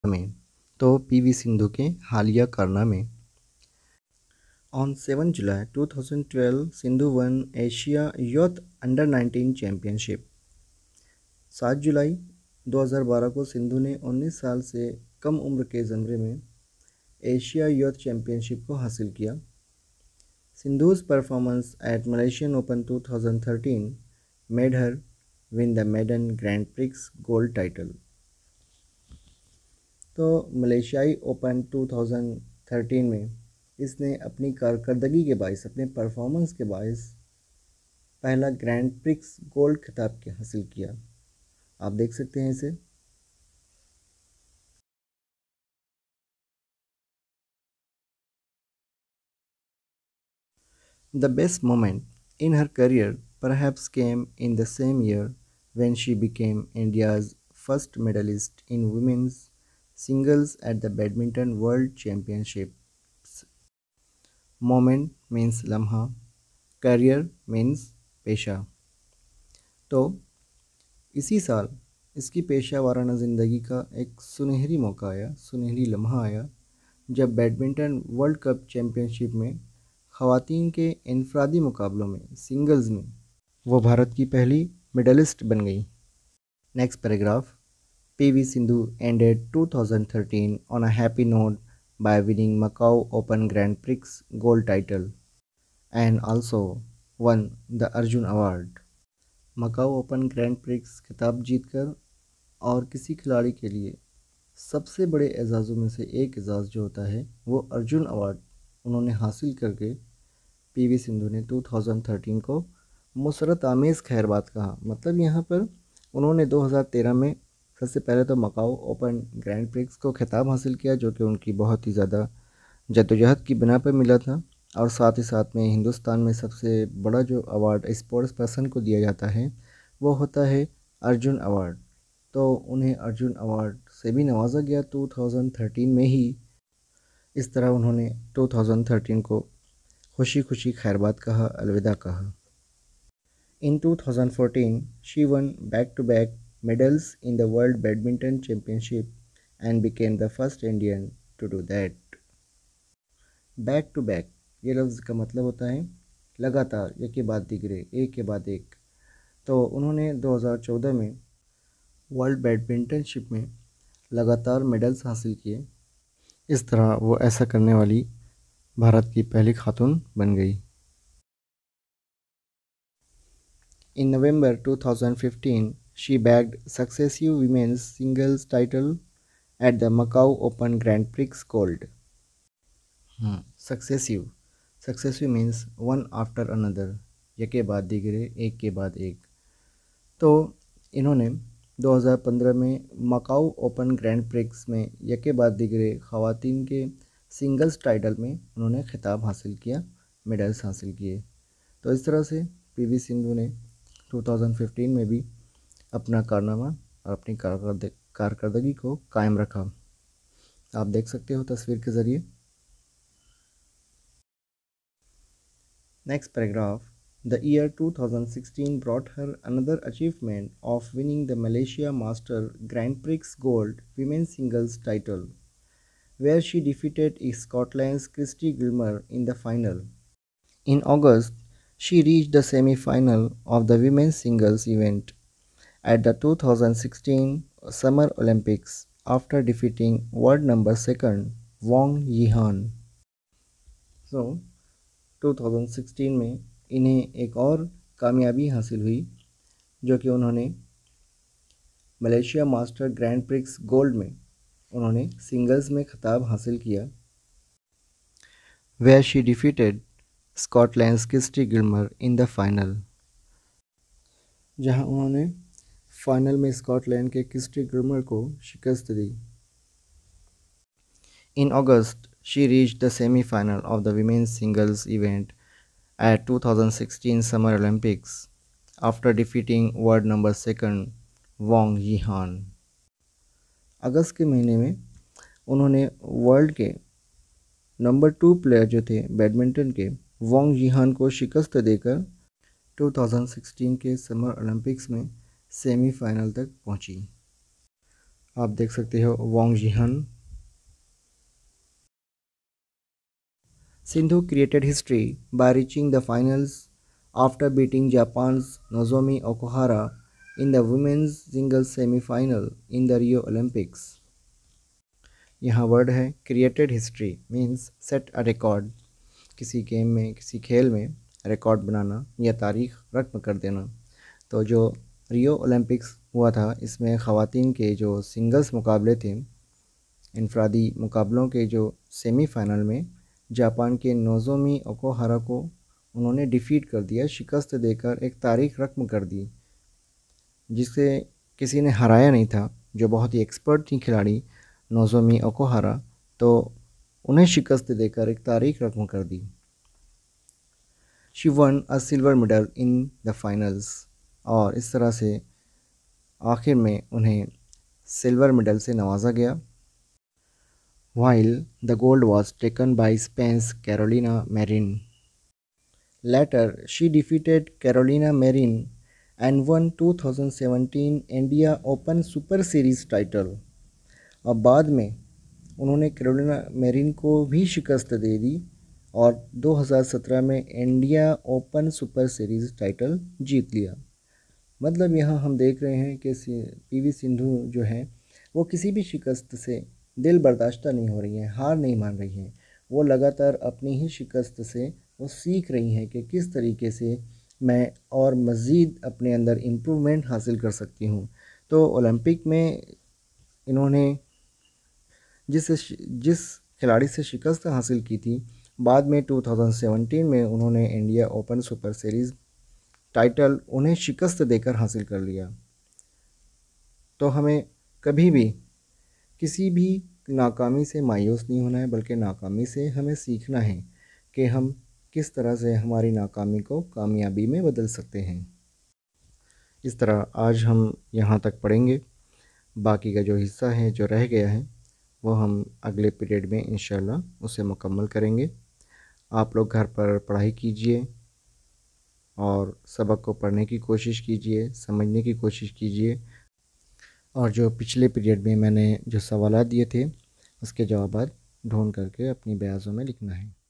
में। तो पीवी सिंधु के हालिया कारनामे। On 7 July 2012, Sindhu won Asia Youth Under-19 Championship। 7 जुलाई 2012 को सिंधु ने 19 साल से कम उम्र के ज़मरे में एशिया यूथ चैम्पियनशिप को हासिल किया। सिंधु's performance at Malaysian Open 2013 made her win the maiden Grand Prix gold title। तो मलेशियाई ओपन 2013 में इसने अपनी कारकर्दगी के बायस, अपने परफॉर्मेंस के बायस पहला ग्रैंड प्रिक्स गोल्ड खिताब के हासिल किया। आप देख सकते हैं इसे। The best moment in her career perhaps came in the same year when she became India's first medalist in women's singles at the Badminton World Championships। Moment means लम्हा, career means पेशा। तो इसी साल इसकी पेशा वाराना ज़िंदगी का एक सुनहरी मौका आया, सुनहरी लम्हा आया, जब बैडमिंटन वर्ल्ड कप चैम्पियनशिप में ख़वातीन के इनफरादी मुकाबलों में सिंगल्स में वो भारत की पहली मेडलिस्ट बन गई। Next paragraph. P V Sindhu ended 2013 on a happy note by winning Macau Open Grand Prix gold title and also won the Arjun award. Macau Open Grand Prix खिताब जीतकर और किसी खिलाड़ी के लिए सबसे बड़े एजाज़ों में से एक एजाज़ जो होता है वो अर्जुन अवार्ड उन्होंने हासिल करके पीवी सिंधु ने 2013 को मुसरत आमेज़ खैरबाद कहा। मतलब यहाँ पर उन्होंने 2013 में सबसे पहले तो मकाऊ ओपन ग्रैंड प्रिक्स को खिताब हासिल किया, जो कि उनकी बहुत ही ज़्यादा जद्दोजहद की बिना पर मिला था। और साथ ही साथ में हिंदुस्तान में सबसे बड़ा जो अवार्ड स्पोर्ट्स पर्सन को दिया जाता है वो होता है अर्जुन अवार्ड। तो उन्हें अर्जुन अवार्ड से भी नवाजा गया 2013 में ही। इस तरह उन्होंने 2013 को खुशी खुशी खैरबाद कहा, अलविदा कहा। In 2014, she won back-to-back medals in the World Badminton Championship and became the first Indian to do that। Back to back ये लफ्ज़ का मतलब होता है लगातार, एक के बाद दिगरे, एक के बाद एक। तो उन्होंने 2014 में वर्ल्ड बैडमिंटनशिप में लगातार मेडल्स हासिल किए। इस तरह वो ऐसा करने वाली भारत की पहली खातून बन गई। In November 2015, she bagged successive women's singles title at the Macau Open Grand Prix Gold। Successive means one after another, यके बाद दिगरे, एक के बाद एक। तो इन्होंने 2015 में मकाऊ ओपन ग्रैंड प्रिक्स में यके बाद दिगरे ख़वातीन के सिंगल्स टाइटल में उन्होंने खिताब हासिल किया, मेडल्स हासिल किए। तो इस तरह से पीवी सिंधु ने 2015 में भी अपना कारनामा और अपनी कारकर्दगी को कायम रखा। आप देख सकते हो तस्वीर के ज़रिए। Next paragraph. The year 2016 brought her another achievement of winning the Malaysia Master Grand Prix Gold Women's Singles title, where she defeated Scotland's Christy Gilmer in the final। In August, she reached the semi-final of the women's singles event at the 2016 Summer Olympics after defeating world number 2 Wang Yihan। So 2016 में इन्हें एक और कामयाबी हासिल हुई, जो कि उन्होंने Malaysia Master Grand Prix Gold में उन्होंने सिंगल्स में खिताब हासिल किया, where she defeated Scotland's Kirsty Gilmour in the final, जहां उन्होंने फाइनल में स्कॉटलैंड के क्रिस्टी गिल्मर को शिकस्त दी। In August she reached the semifinal of the women's singles event at 2016 Summer Olympics after defeating world number 2 Wang Yihan। अगस्त के महीने में उन्होंने वर्ल्ड के नंबर 2 प्लेयर जो थे बैडमिंटन के वांग यीहान को शिकस्त देकर 2016 के समर ओलंपिक्स में सेमीफाइनल तक पहुंची। आप देख सकते हो Wang Yihan. Sindhu created history by reaching the finals after beating Japan's Nozomi Okuhara in the women's singles semi-final in the Rio Olympics. यहाँ वर्ड है created history means set a record, किसी game में किसी खेल में record बनाना या तारीख रकम कर देना। तो जो रियो ओलंपिक्स हुआ था इसमें ख़वातीन के जो सिंगल्स मुकाबले थे, इनफरादी मुकाबलों के जो सेमीफाइनल में जापान के नोज़ोमी ओकुहारा को उन्होंने डिफ़ीट कर दिया, शिकस्त देकर एक तारीख रकम कर दी जिसे किसी ने हराया नहीं था। जो बहुत ही एक्सपर्ट थी खिलाड़ी नोज़ोमी ओकुहारा, तो उन्हें शिकस्त देकर एक तारीख रकम कर दी। She won a silver medal in the finals, और इस तरह से आखिर में उन्हें सिल्वर मेडल से नवाजा गया। While the gold was taken by Spain's Carolina Marin. Later, she defeated Carolina Marin and won 2017 India Open Super Series title. अब बाद में उन्होंने कैरोलिना मेरिन को भी शिकस्त दे दी और 2017 में India Open Super Series title जीत लिया। मतलब यहाँ हम देख रहे हैं कि पीवी सिंधु जो है वो किसी भी शिकस्त से दिल बर्दाश्त नहीं हो रही हैं, हार नहीं मान रही हैं। वो लगातार अपनी ही शिकस्त से वो सीख रही हैं कि किस तरीके से मैं और मज़ीद अपने अंदर इम्प्रूवमेंट हासिल कर सकती हूँ। तो ओलंपिक में इन्होंने जिस खिलाड़ी से शिकस्त हासिल की थी, बाद में 2017 में उन्होंने India Open Super Series title उन्हें शिकस्त देकर हासिल कर लिया। तो हमें कभी भी किसी भी नाकामी से मायूस नहीं होना है, बल्कि नाकामी से हमें सीखना है कि हम किस तरह से हमारी नाकामी को कामयाबी में बदल सकते हैं। इस तरह आज हम यहाँ तक पढ़ेंगे। बाकी का जो हिस्सा है जो रह गया है वो हम अगले पीरियड में इंशाल्लाह उसे मुकम्मल करेंगे। आप लोग घर पर पढ़ाई कीजिए और सबक को पढ़ने की कोशिश कीजिए, समझने की कोशिश कीजिए, और जो पिछले पीरियड में मैंने जो सवालात दिए थे उसके जवाबात ढूंढ करके अपनी बयाज़ों में लिखना है।